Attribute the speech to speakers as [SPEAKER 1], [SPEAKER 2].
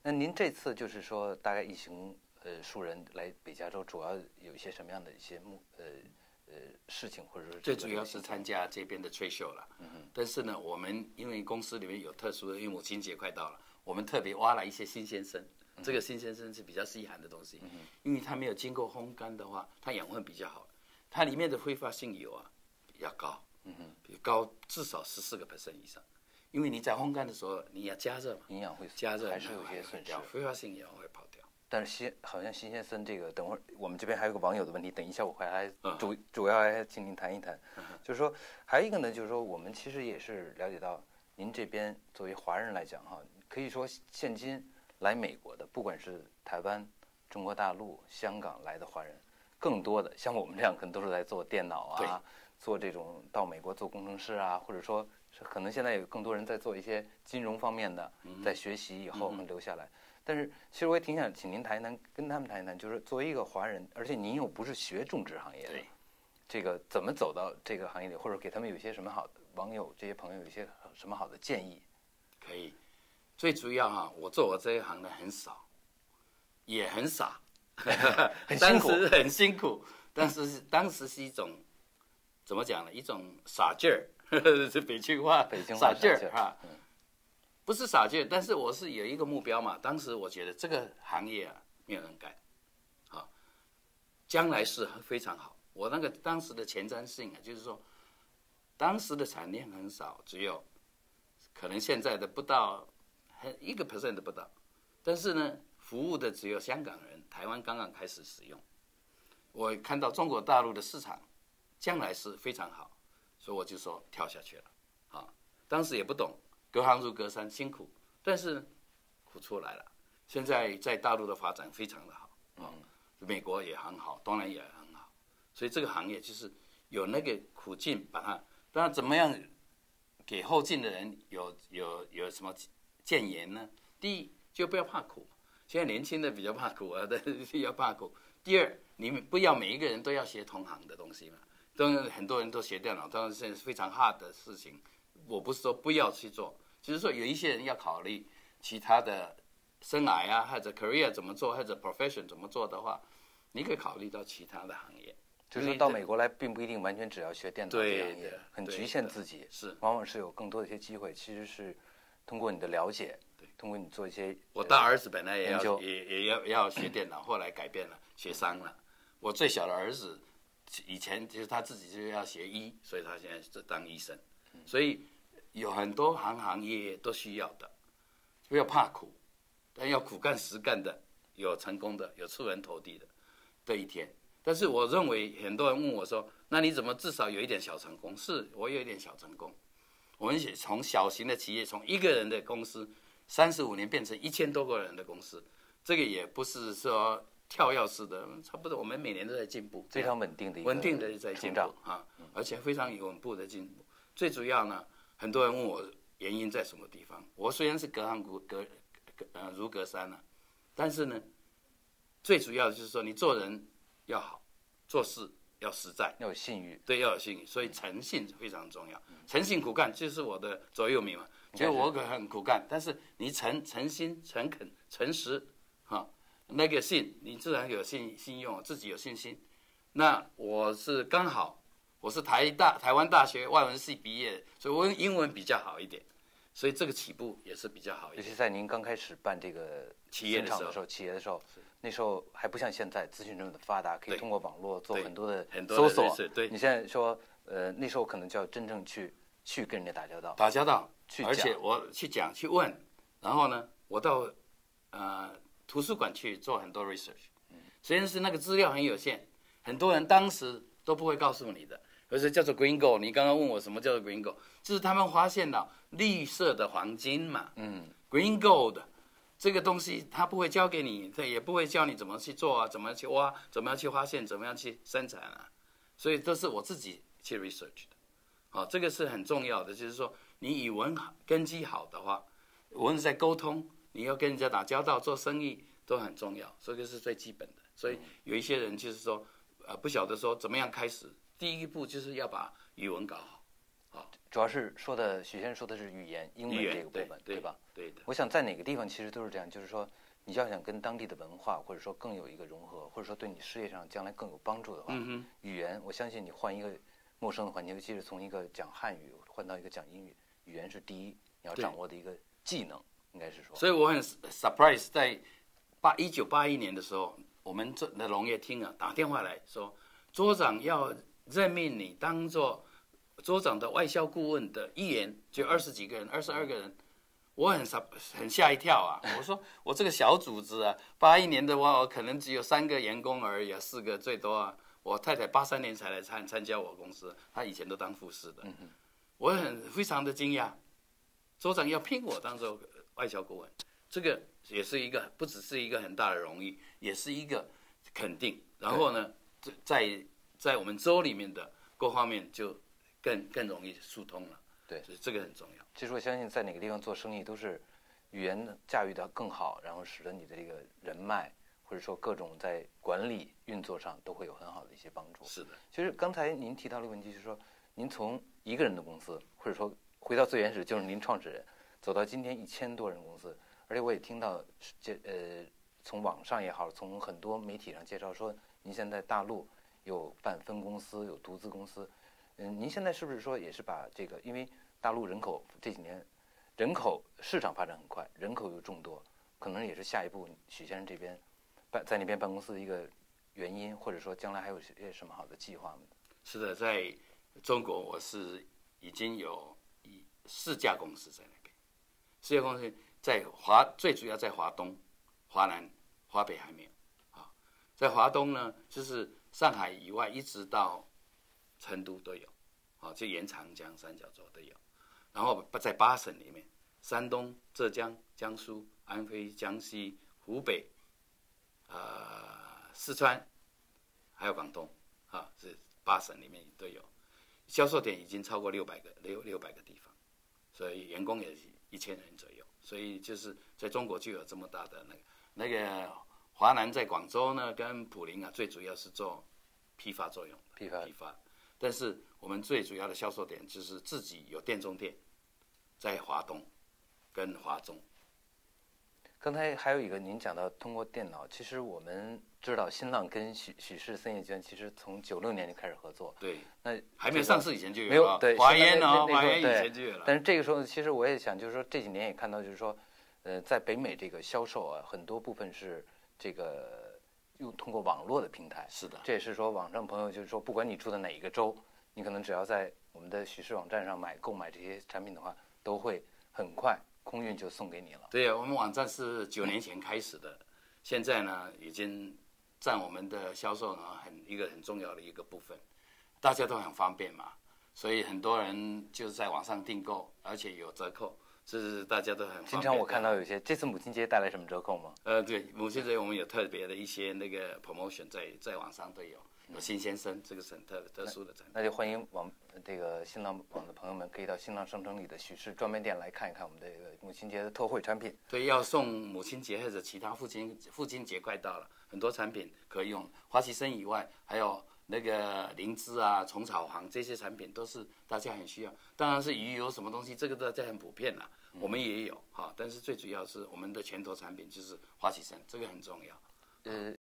[SPEAKER 1] 那您这次就是说，大概一行数人来北加州，主要有一些什么样的一些事情，或者说
[SPEAKER 2] 最主要是参加这边的trade show了。但是呢，我们因为公司里面有特殊的，因为母亲节快到了，我们特别挖了一些新鲜生。这个新鲜生是比较稀罕的东西，因为它没有经过烘干的话，它养分比较好，它里面的挥发性油啊比较高，比高至少14%以上。因为你在烘干的时候，你要加热嘛，
[SPEAKER 1] 营养会
[SPEAKER 2] 加热
[SPEAKER 1] 还是有些损失，
[SPEAKER 2] 挥发性油会跑掉。
[SPEAKER 1] 但是好像新鲜森这个，等会儿我们这边还有个网友的问题，等一下我会来主要来请您谈一谈。就是说，还有一个呢，就是说我们其实也是了解到，您这边作为华人来讲哈，可以说现今来美国的，不管是台湾、中国大陆、香港来的华人，更多的像我们这样，可能都是在做电脑啊，做这种到美国做工程师啊，或者说可能现在有更多人在做一些金融方面的，在学习以后能留下来。但是其实我也挺想请您谈一谈，跟他们谈一谈，就是作为一个华人，而且您又不是学种植行业的，这个怎么走到这个行业里，或者给他们有一些什么好的网友这些朋友有一些什么好的建议？
[SPEAKER 2] 可以，最主要哈，我做我这一行的很少，也很傻，
[SPEAKER 1] 很辛苦，
[SPEAKER 2] 很辛苦，但是当时是一种怎么讲呢？一种傻劲儿，是北京话傻劲儿哈。不是傻劲，但是我是有一个目标嘛。当时我觉得这个行业啊，没有人干，好，将来是非常好。我那个当时的前瞻性啊，就是说，当时的产量很少，只有可能现在的不到1% 都不到，但是呢，服务的只有香港人，台湾刚刚开始使用。我看到中国大陆的市场将来是非常好，所以我就说跳下去了。啊，当时也不懂。隔行如隔山，辛苦，但是苦出来了。现在在大陆的发展非常的好，美国也很好，当然也很好。所以这个行业就是有那个苦劲，把它当然怎么样给后进的人有什么建言呢？第一，就不要怕苦。现在年轻的比较怕苦啊，要怕苦。第二，你们不要每一个人都要学同行的东西嘛。当然很多人都学电脑，当然现在是非常 hard 的事情。我不是说不要去做。就是说，有一些人要考虑其他的生涯啊，或者 career 怎么做，或者 profession 怎么做的话，你可以考虑到其他的行业。
[SPEAKER 1] 就是到美国来，并不一定完全只要学电脑这个行业，很局限自己。
[SPEAKER 2] 是，
[SPEAKER 1] 往往是有更多的一些机会，其实是通过你的了解，通过你做一些。
[SPEAKER 2] 我大儿子本来也要学电脑，后来改变了，学商了。我最小的儿子以前就是他自己就要学医，所以他现在是当医生，所以。有很多行业都需要的，不要怕苦，但要苦干实干的，有成功的，有出人头地的这一天。但是我认为很多人问我说：“那你怎么至少有一点小成功？”是我有一点小成功。我们从小型的企业，从一个人的公司，35年变成1000多个人的公司，这个也不是说跳跃式的，差不多我们每年都在进步，
[SPEAKER 1] 非常稳定的
[SPEAKER 2] 在进步啊，而且非常稳步的进步。最主要呢。很多人问我原因在什么地方？我虽然是隔行如隔山了，但是呢，最主要的就是说你做人要好，做事要实在，
[SPEAKER 1] 要有信誉，
[SPEAKER 2] 对，要有信誉。所以诚信非常重要，诚信苦干就是我的座右铭嘛。就我很苦干，但是你诚心、诚恳、诚实，那个信你自然有信用，自己有信心。那我是刚好。我是台湾大学外文系毕业，所以我英文比较好一点，所以这个起步也是比较好一点。
[SPEAKER 1] 尤其在您刚开始办这个企业的时候，那时候还不像现在资讯这么的发达，可以通过网络做很多的搜索。
[SPEAKER 2] 对，
[SPEAKER 1] 你现在说，那时候可能就要真正去跟人家打交道，
[SPEAKER 2] 而且我去讲去问，然后呢，我到图书馆去做很多 research，虽然是那个资料很有限，很多人当时都不会告诉你的。而是叫做 Green Gold， 你刚刚问我什么叫做 Green Gold， 就是他们发现了绿色的黄金嘛。Green Gold 这个东西他不会教给你，他也不会教你怎么去做啊，怎么去挖，怎么样去发现，怎么样去生产啊。所以这是我自己去 research 的。这个是很重要的，就是说你语文根基好的话，无论是在沟通，你要跟人家打交道、做生意都很重要，这个是最基本的。所以有一些人就是说，不晓得说怎么样开始。第一步就是要把语文搞好，
[SPEAKER 1] 主要是许先生说的是语言英文这个部分，对吧？
[SPEAKER 2] 对的。
[SPEAKER 1] 我想在哪个地方其实都是这样，就是说你要想跟当地的文化或者说更有一个融合，或者说对你事业上将来更有帮助的话，语言我相信你换一个陌生的环境，尤其是从一个讲汉语换到一个讲英语，语言是第一你要掌握的一个技能，应该是说。
[SPEAKER 2] 所以我很 surprise， 在1981年的时候，我们的农业厅打电话来说，州长要任命你当做州长的外交顾问的议员，就20几个人，22个人，我很吓一跳啊！我说我这个小组织啊，81年的话，我可能只有3个员工而已啊，4个最多啊。我太太83年才来参加我公司，她以前都当副司的，我非常的惊讶，州长要聘我当做外交顾问，这个也是一个不只是一个很大的荣誉，也是一个肯定。然后呢，在我们州里面的各方面就更容易疏通了。
[SPEAKER 1] 对，
[SPEAKER 2] 所以这个很重要。
[SPEAKER 1] 其实我相信，在哪个地方做生意都是语言驾驭的更好，然后使得你的这个人脉或者说各种在管理运作上都会有很好的一些帮助。
[SPEAKER 2] 是的。
[SPEAKER 1] 其实刚才您提到了一个问题，就是说您从一个人的公司，或者说回到最原始就是您创始人，走到今天1000多人公司，而且我也听到从网上也好，从很多媒体上介绍说您现在大陆有办分公司，有独资公司。您现在是不是说也是把这个，因为大陆人口这几年人口市场发展很快，人口又众多，可能也是下一步许先生这边在那边办公司的一个原因，或者说将来还有些什么好的计划吗？
[SPEAKER 2] 是的，在中国我是已经有4家公司在那边，4家公司在最主要在华东、华南、华北还没有啊，在华东呢，就是上海以外一直到成都都有，就沿长江三角洲都有，然后在8省里面，山东、浙江、江苏、安徽、江西、湖北，四川，还有广东，这8省里面都有，销售点已经超过600个地方，所以员工也1000人左右，所以就是在中国就有这么大的那个华南在广州呢跟普宁最主要是做批发作用，批发。但是我们最主要的销售点就是自己有店中店，在华东跟华中。
[SPEAKER 1] 刚才还有一个您讲到通过电脑，其实我们知道新浪跟许氏森业集团其实从96年就开始合作。
[SPEAKER 2] 对，
[SPEAKER 1] 那
[SPEAKER 2] 还没上市以前就有了。
[SPEAKER 1] 没有，对，
[SPEAKER 2] 华烟华烟以前就有了。
[SPEAKER 1] 但是这个时候，其实我也想，就是说这几年也看到，就是说，在北美这个销售啊，很多部分是这个通过网络的平台。
[SPEAKER 2] 是的，
[SPEAKER 1] 这也是说网上朋友就是说，不管你住在哪一个州，你可能只要在我们的许氏网站上购买这些产品的话，都会很快空运就送给你了。
[SPEAKER 2] 对啊，我们网站是9年前开始的，现在呢已经占我们的销售呢一个很重要的一个部分，大家都很方便嘛，所以很多人就是在网上订购，而且有折扣。是大家都很方便。
[SPEAKER 1] 经常我看到有些，这次母亲节带来什么折扣吗？
[SPEAKER 2] 对，母亲节我们有特别的一些那个 promotion 在网上都有新鲜生，这个是很特殊的产品。
[SPEAKER 1] 那就欢迎这个新浪网的朋友们可以到新浪商城里的许氏专卖店来看一看我们这个母亲节的特惠产品。
[SPEAKER 2] 对，要送母亲节或者其他父亲节快到了，很多产品可以用。花旗参以外，还有那个灵芝啊、虫草黄这些产品都是大家很需要。当然是鱼油什么东西，这个大家很普遍啦，我们也有但是最主要是我们的拳头产品就是花旗参，这个很重要。